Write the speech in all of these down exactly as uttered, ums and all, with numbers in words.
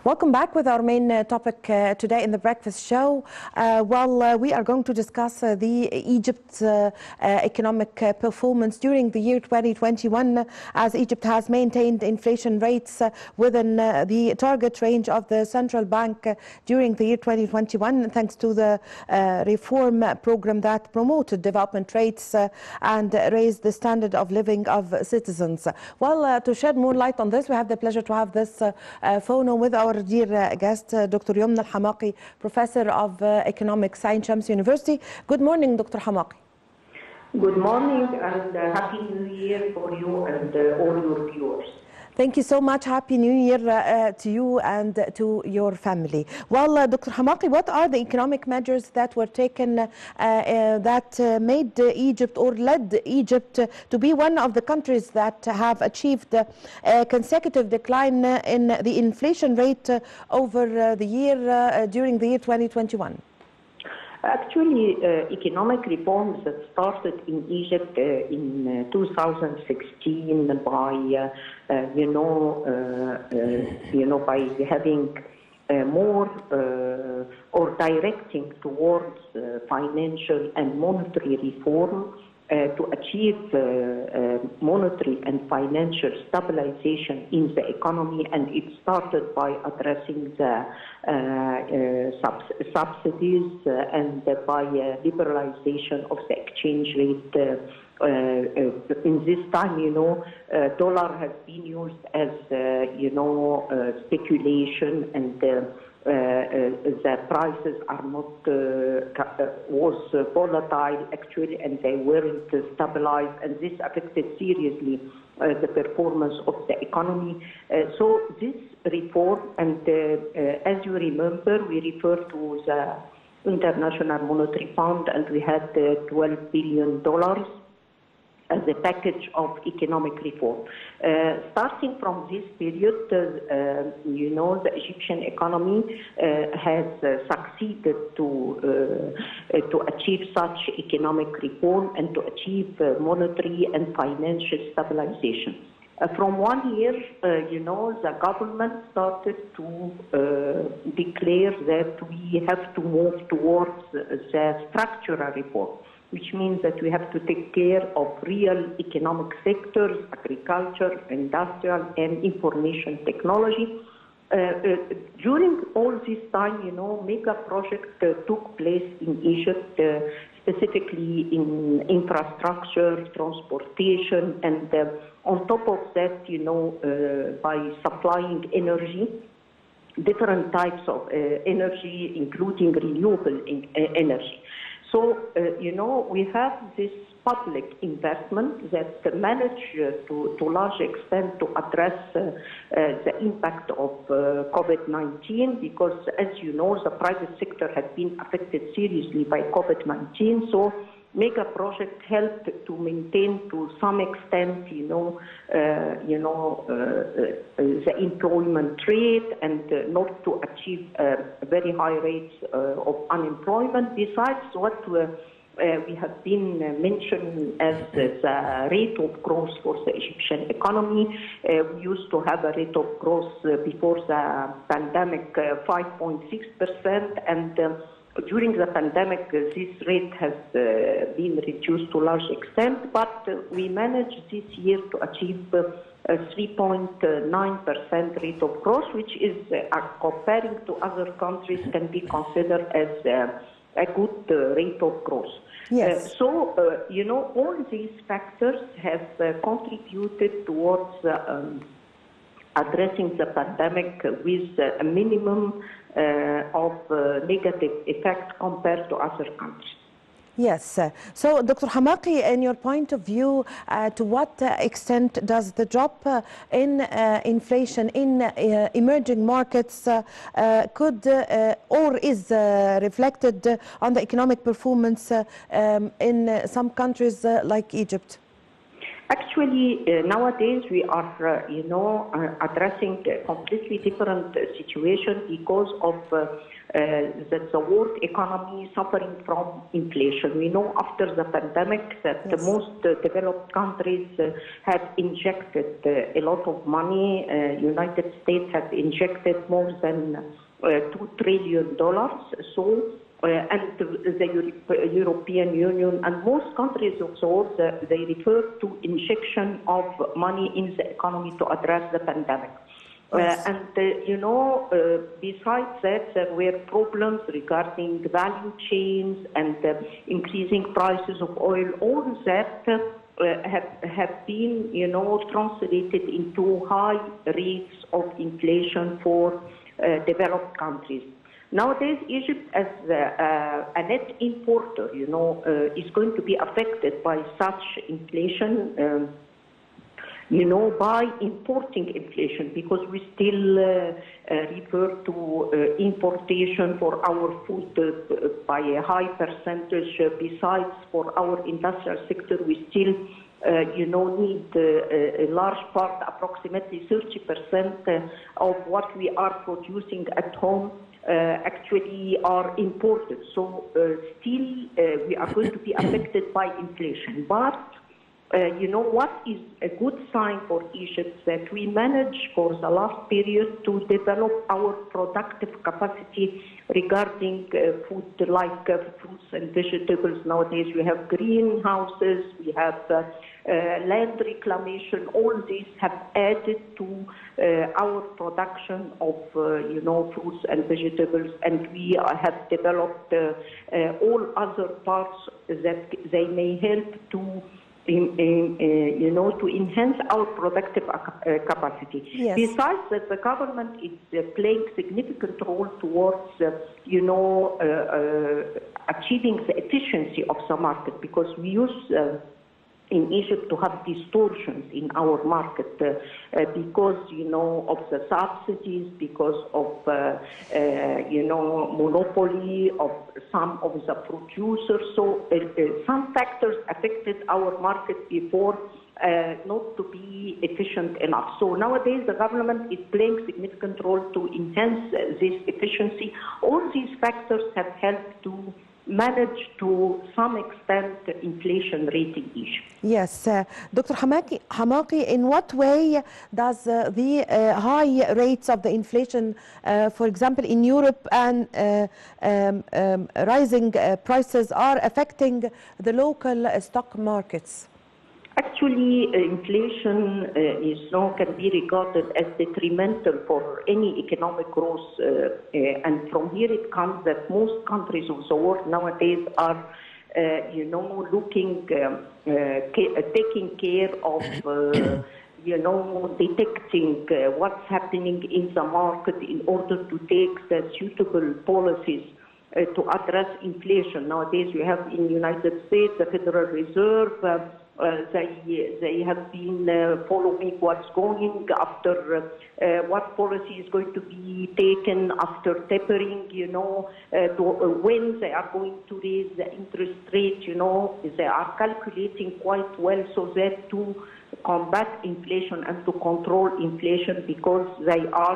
Welcome back with our main uh, topic uh, today in the breakfast show. Uh, well, uh, we are going to discuss uh, the Egypt uh, uh, economic uh, performance during the year twenty twenty-one, as Egypt has maintained inflation rates uh, within uh, the target range of the central bank uh, during the year twenty twenty-one, thanks to the uh, reform program that promoted development rates uh, and raised the standard of living of citizens. Well, uh, to shed more light on this, we have the pleasure to have this uh, uh, phone with our dear uh, guest, uh, Doctor Yumna Al-Hamaki, Professor of uh, Economics, Ain Shams University. Good morning, Doctor Hamaki. Good morning and uh, Happy New Year for you and uh, all your viewers. Thank you so much. Happy New Year uh, to you and uh, to your family. Well, uh, Doctor Hamaki, what are the economic measures that were taken uh, uh, that uh, made uh, Egypt or led Egypt uh, to be one of the countries that have achieved uh, a consecutive decline uh, in the inflation rate uh, over uh, the year uh, during the year twenty twenty-one? Actually, uh, economic reforms that started in Egypt uh, in uh, two thousand sixteen by, uh, uh, you know, uh, uh, you know, by having uh, more uh, or directing towards uh, financial and monetary reform uh, to achieve uh, uh, monetary and financial stabilization in the economy, and it started by addressing the Uh, uh, subs subsidies uh, and uh, by uh, liberalization of the exchange rate. Uh, uh, uh, in this time, you know, uh, dollar has been used as, uh, you know, uh, speculation, and uh, uh, uh, the prices are not, uh, uh, was uh, volatile actually, and they weren't uh, stabilized, and this affected seriously Uh, the performance of the economy. Uh, so this reform, and uh, uh, as you remember, we refer to the International Monetary Fund, and we had uh, twelve billion dollars as a package of economic reform. Uh, starting from this period, uh, uh, you know, the Egyptian economy uh, has uh, succeeded to uh, uh, to achieve such economic reform and to achieve uh, monetary and financial stabilization. Uh, from one year, uh, you know, the government started to uh, declare that we have to move towards the structural reform, which means that we have to take care of real economic sectors, agriculture, industrial, and information technology. Uh, uh, during all this time, you know, mega projects uh, took place in Egypt, uh, specifically in infrastructure, transportation, and uh, on top of that, you know, uh, by supplying energy, different types of uh, energy, including renewable in, uh, energy. So, uh, you know, we have this public investment that managed uh, to, to large extent to address uh, uh, the impact of uh, COVID nineteen, because, as you know, the private sector had been affected seriously by COVID nineteen. So, mega project helped to maintain to some extent, you know, uh, you know, uh, uh, the employment rate, and uh, not to achieve uh, very high rates uh, of unemployment. Besides what uh, uh, we have been uh, mentioning as uh, the rate of growth for the Egyptian economy, uh, we used to have a rate of growth uh, before the pandemic, uh, five point six percent, and uh, during the pandemic, uh, this rate has uh, been reduced to a large extent, but uh, we managed this year to achieve uh, a three point nine percent rate of growth, which is, uh, comparing to other countries, can be considered as uh, a good uh, rate of growth. Yes. Uh, so, uh, you know, all these factors have uh, contributed towards uh, um, addressing the pandemic with uh, a minimum Uh, of uh, negative effect compared to other countries. Yes. So, Doctor Hamaki, in your point of view, uh, to what uh, extent does the drop uh, in uh, inflation in uh, emerging markets uh, uh, could uh, or is uh, reflected on the economic performance uh, um, in uh, some countries uh, like Egypt? Actually, uh, nowadays we are, uh, you know, uh, addressing a completely different uh, situation because of uh, uh, the, the world economy suffering from inflation. We know after the pandemic that Yes. the most uh, developed countries uh, have injected uh, a lot of money. Uh, United States has injected more than uh, two trillion dollars. So. Uh, and the, the Europe, European Union and most countries of the world, uh, they refer to injection of money in the economy to address the pandemic. Yes. Uh, and, uh, you know, uh, besides that, there were problems regarding value chains and uh, increasing prices of oil. All that uh, have, have been, you know, translated into high rates of inflation for uh, developed countries. Nowadays, Egypt, as uh, uh, a net importer, you know, uh, is going to be affected by such inflation, um, you know, by importing inflation, because we still uh, uh, refer to uh, importation for our food uh, by a high percentage. Uh, besides, for our industrial sector, we still Uh, you know, need uh, a large part, approximately thirty percent uh, of what we are producing at home uh, actually are imported. So uh, still uh, we are going to be affected by inflation. But Uh, you know, what is a good sign for Egypt that we managed for the last period to develop our productive capacity regarding uh, food like uh, fruits and vegetables. Nowadays we have greenhouses, we have uh, uh, land reclamation. All these have added to uh, our production of, uh, you know, fruits and vegetables, and we uh, have developed uh, uh, all other parts that they may help to In, in, uh, you know, to enhance our productive uh, capacity. Yes. Besides that, the government is uh, playing significant role towards, uh, you know, uh, uh, achieving the efficiency of the market, because we use uh, in Egypt to have distortions in our market uh, uh, because, you know, of the subsidies, because of, uh, uh, you know, monopoly of some of the producers. So uh, uh, some factors affected our market before uh, not to be efficient enough. So nowadays the government is playing significant role to enhance uh, this efficiency. All these factors have helped to manage to some extent inflation rate in Egypt. Yes, uh, Doctor Hamaki, Hamaki, in what way does uh, the uh, high rates of the inflation, uh, for example, in Europe and uh, um, um, rising uh, prices are affecting the local uh, stock markets? Actually, uh, inflation uh, is now can be regarded as detrimental for any economic growth, uh, uh, and from here it comes that most countries of the world nowadays are, uh, you know, looking, um, uh, ca- uh, taking care of, uh, you know, detecting uh, what's happening in the market in order to take the suitable policies uh, to address inflation. Nowadays, we have in the United States the Federal Reserve. Uh, Uh, they they have been uh, following what's going after uh, uh, what policy is going to be taken after tapering, you know, uh, to, uh, when they are going to raise the interest rate, you know, they are calculating quite well so that to combat inflation and to control inflation, because they are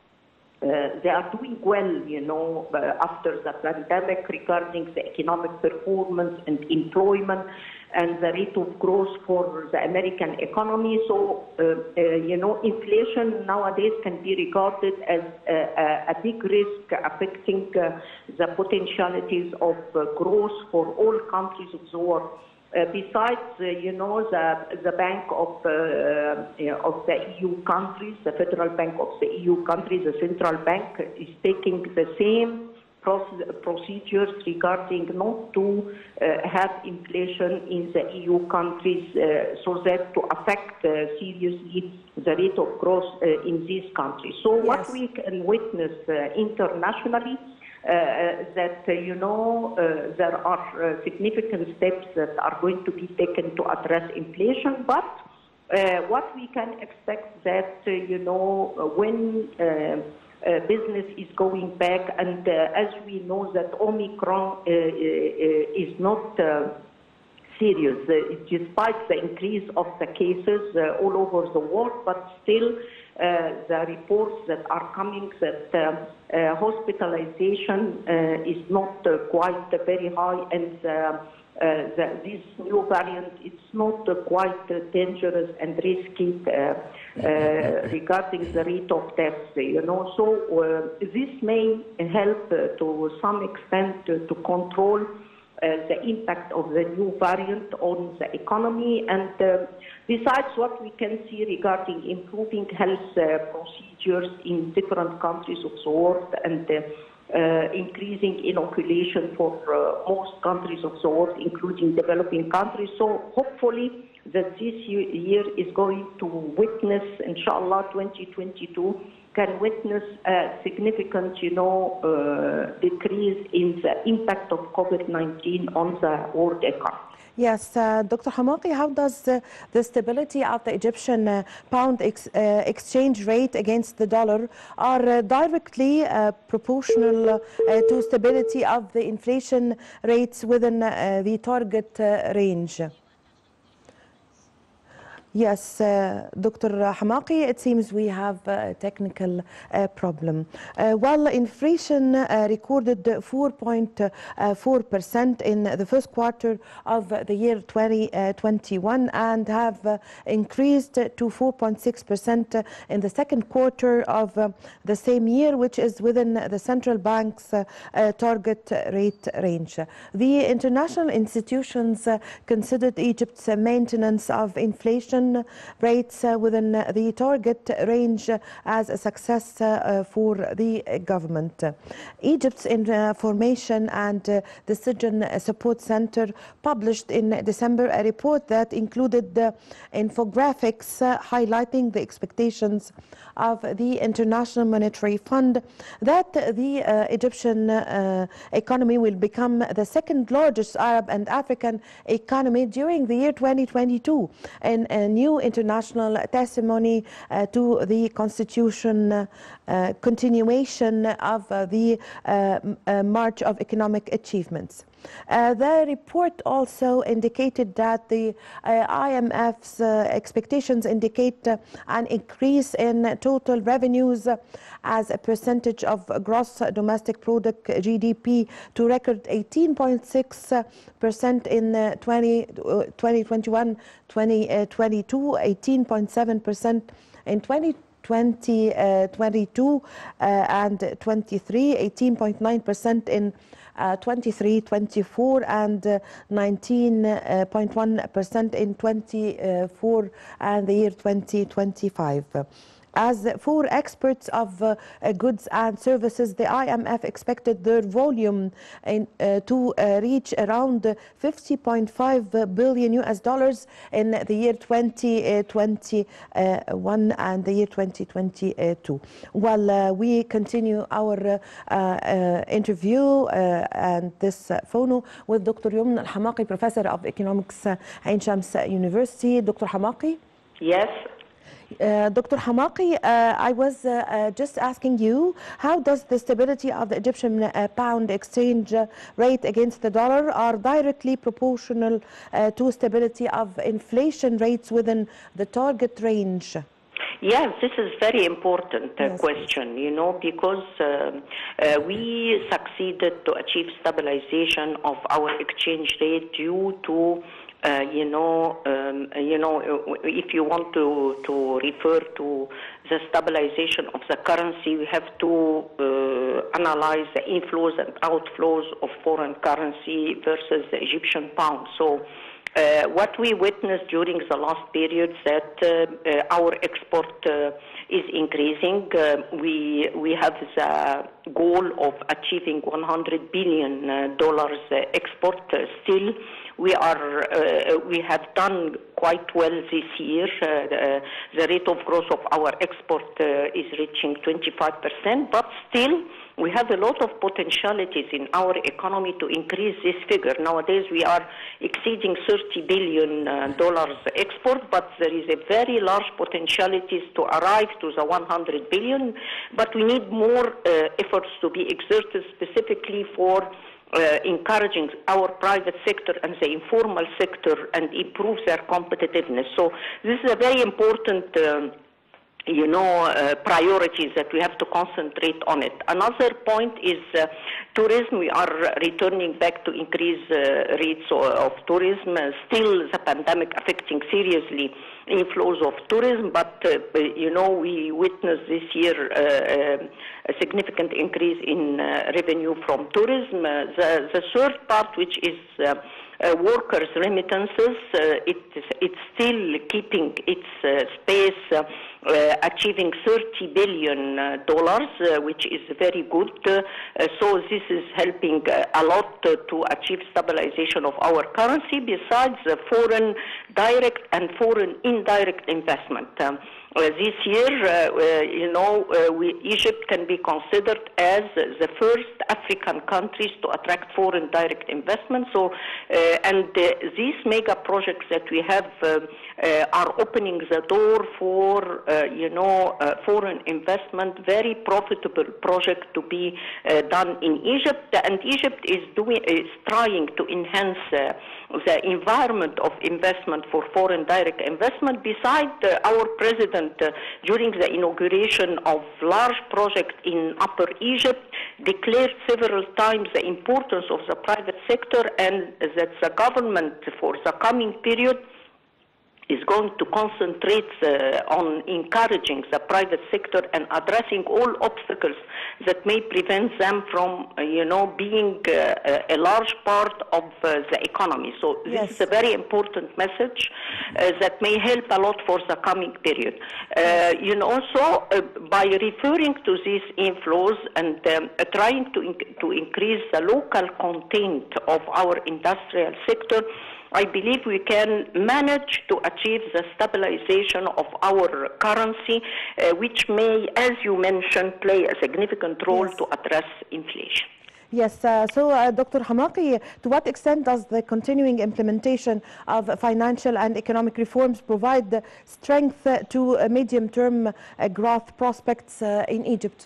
Uh, they are doing well, you know, uh, after the pandemic regarding the economic performance and employment and the rate of growth for the American economy. So, uh, uh, you know, inflation nowadays can be regarded as uh, a big risk affecting uh, the potentialities of uh, growth for all countries of the world. Uh, besides, uh, you know, the, the Bank of, uh, uh, of the E U countries, the Federal Bank of the E U countries, the central bank is taking the same procedures regarding not to uh, have inflation in the E U countries uh, so that to affect uh, seriously the rate of growth uh, in these countries. So yes. What we can witness uh, internationally, Uh, that, uh, you know, uh, there are uh, significant steps that are going to be taken to address inflation, but uh, what we can expect that, uh, you know, when uh, uh, business is going back, and uh, as we know that Omicron uh, uh, is not uh, serious, uh, despite the increase of the cases uh, all over the world, but still uh, the reports that are coming that uh, uh, hospitalization uh, is not uh, quite uh, very high, and uh, uh, the, this new variant it's not uh, quite uh, dangerous and risky uh, uh, regarding the rate of deaths, you know. So uh, this may help uh, to some extent uh, to control Uh, the impact of the new variant on the economy, and uh, besides what we can see regarding improving health uh, procedures in different countries of the world, and uh, uh, increasing inoculation for uh, most countries of the world, including developing countries. So hopefully that this year is going to witness, inshallah, twenty twenty-two can witness a significant, you know, uh, decrease in the impact of COVID nineteen on the world economy. Yes, uh, Doctor Hamaki, how does uh, the stability of the Egyptian uh, pound ex uh, exchange rate against the dollar are uh, directly uh, proportional uh, to stability of the inflation rates within uh, the target uh, range? Yes, uh, Doctor Hamaki, it seems we have a technical uh, problem. Uh, while inflation uh, recorded four point four percent in the first quarter of the year twenty twenty-one and have uh, increased to four point six percent in the second quarter of uh, the same year, which is within the central bank's uh, uh, target rate range. The international institutions uh, considered Egypt's maintenance of inflation rates uh, within the target range as a success uh, for the government. Egypt's Information and uh, Decision Support Center published in December a report that included uh, infographics uh, highlighting the expectations of the International Monetary Fund that the uh, Egyptian uh, economy will become the second largest Arab and African economy during the year twenty twenty-two, and a new international testimony uh, to the constitution uh, uh, continuation of uh, the uh, uh, march of economic achievements. Uh, the report also indicated that the uh, I M F's uh, expectations indicate uh, an increase in total revenues uh, as a percentage of gross domestic product G D P to record eighteen point six percent in uh, twenty twenty-one twenty twenty-two, eighteen point seven percent in twenty twenty-two uh, and twenty-three, eighteen point nine percent in Uh, twenty-three twenty-four and uh, nineteen point one percent in twenty-four and the year twenty twenty-five. As for exports of uh, goods and services, the I M F expected their volume in, uh, to uh, reach around fifty point five billion U S dollars in the year twenty twenty-one and the year twenty twenty-two. While uh, we continue our uh, uh, interview uh, and this uh, phono with Doctor Yumna Al-Hamaki, Professor of Economics at Ain Shams University. Doctor Hamaki? Yes. Uh, Doctor Hamaki, uh, I was uh, uh, just asking you, how does the stability of the Egyptian uh, pound exchange uh, rate against the dollar are directly proportional uh, to stability of inflation rates within the target range? Yes, this is very important uh, Yes. question, you know, because uh, uh, we succeeded to achieve stabilization of our exchange rate due to Uh, you know, um, you know, if you want to to refer to the stabilization of the currency, we have to uh, analyze the inflows and outflows of foreign currency versus the Egyptian pound. So, uh, what we witnessed during the last period that uh, uh, our export uh, is increasing. Uh, we we have the goal of achieving one hundred billion dollars uh, export uh, still. We are uh, we have done quite well this year. Uh, the, the rate of growth of our export uh, is reaching twenty-five percent, but still we have a lot of potentialities in our economy to increase this figure. Nowadays we are exceeding thirty billion dollars uh, export, but there is a very large potentialities to arrive to the one hundred billion, but we need more uh, efforts to be exerted specifically for uh, encouraging our private sector and the informal sector and improve their competitiveness. So this is a very important um, you know, uh, priorities that we have to concentrate on it. Another point is uh, tourism. We are returning back to increase uh, rates of, of tourism. Uh, still, the pandemic affecting seriously inflows of tourism, but uh, you know, we witnessed this year uh, uh, a significant increase in uh, revenue from tourism. Uh, the, the third part, which is uh, Uh, workers' remittances, uh, it, it's still keeping its uh, space, uh, uh, achieving thirty billion dollars, uh, which is very good. Uh, so this is helping uh, a lot uh, to achieve stabilization of our currency, besides uh, foreign direct and foreign indirect investment. Um, Uh, this year, uh, uh, you know, uh, we, Egypt can be considered as the first African countries to attract foreign direct investment. So, uh, and uh, these mega projects that we have uh, uh, are opening the door for, uh, you know, uh, foreign investment, very profitable project to be uh, done in Egypt. And Egypt is doing, is trying to enhance uh, the environment of investment for foreign direct investment. Besides, uh, our president Uh, during the inauguration of large projects in Upper Egypt, declared several times the importance of the private sector, and that the government for the coming period is going to concentrate uh, on encouraging the private sector and addressing all obstacles that may prevent them from, uh, you know, being uh, a large part of uh, the economy. So this yes. is a very important message uh, that may help a lot for the coming period. Uh, you know, also uh, by referring to these inflows and um, uh, trying to, in to increase the local content of our industrial sector, I believe we can manage to achieve the stabilization of our currency, uh, which may, as you mentioned, play a significant role yes. to address inflation. Yes, uh, so uh, Doctor Hamaki, to what extent does the continuing implementation of financial and economic reforms provide strength to uh, medium-term uh, growth prospects uh, in Egypt?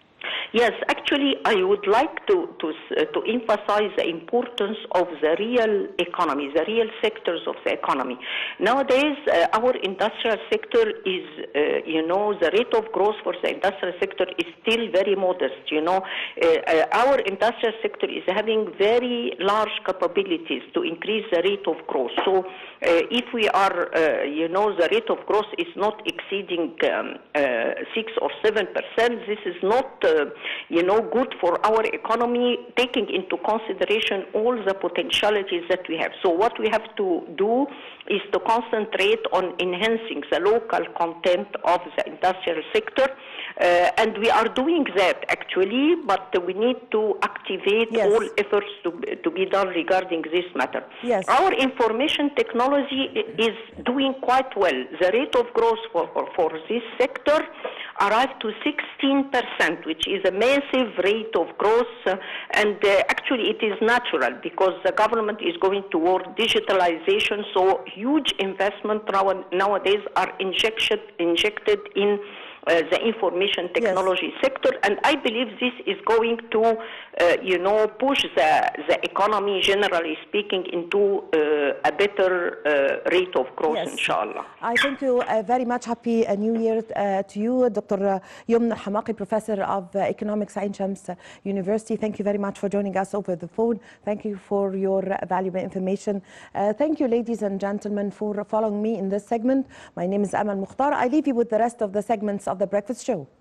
Yes, actually, I would like to, to, uh, to emphasize the importance of the real economy, the real sectors of the economy. Nowadays, uh, our industrial sector is, uh, you know, the rate of growth for the industrial sector is still very modest, you know. Uh, uh, our industrial sector is having very large capabilities to increase the rate of growth. So uh, if we are, uh, you know, the rate of growth is not exceeding um, uh, six or seven percent, this is not uh, you know, good for our economy, taking into consideration all the potentialities that we have. So what we have to do is to concentrate on enhancing the local content of the industrial sector, uh, and we are doing that actually, but we need to activate yes. all efforts to, to be done regarding this matter. Yes. Our information technology is doing quite well. The rate of growth for, for, for this sector arrived to sixteen percent, which is a massive rate of growth, uh, and uh, actually it is natural because the government is going toward digitalization, so huge investment nowadays are injected, injected in Uh, the information technology yes. sector, and I believe this is going to, uh, you know, push the, the economy, generally speaking, into uh, a better uh, rate of growth, yes. inshallah. I thank you uh, very much. Happy uh, New Year uh, to you, Doctor Yumna Hamaki, Professor of uh, Economics, Ain Shams University. Thank you very much for joining us over the phone. Thank you for your uh, valuable information. Uh, thank you, ladies and gentlemen, for following me in this segment. My name is Amal Mukhtar. I leave you with the rest of the segments of The Breakfast Show.